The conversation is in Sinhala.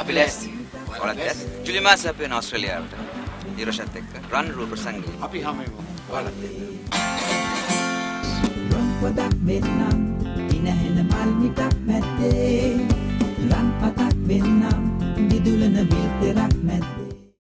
අපි ලෑස්ති. ඔයාලත් ලෑස්ති. ජුලි මාසේ අපි යන ඕස්ට්‍රේලියාවට. ඊරෂත් එක්ක රන් රූප සංගීත. අපි හැමෝම ඔයාලත් එක්ක. පොදක් වෙන්නම් ඉනහෙන මල් මිටක් මැද්දේ රන් පතක් වෙන්නම් දිදුලන විල් පෙරක් මැද්දේ